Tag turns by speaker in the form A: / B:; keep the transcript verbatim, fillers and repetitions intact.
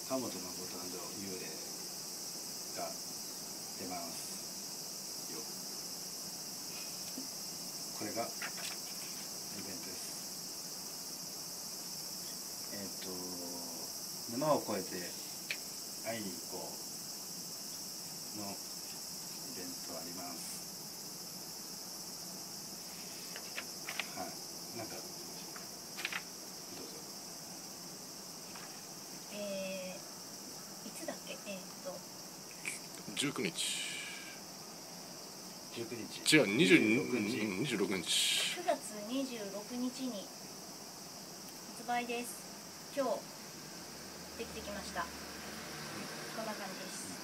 A: 川本誠幽霊が出ますよ。これがイベントです。えっ、と沼を越えて会いに行こうのイベントあります。はい、なんかどうぞ。
B: えー、いつだっけ。えー、っと
C: じゅうくにち。
A: じゅうくにち。
C: 違う、にじゅうろくにち。
B: くがつにじゅうろくにちに発売です。今日できてきました。こんな感じです。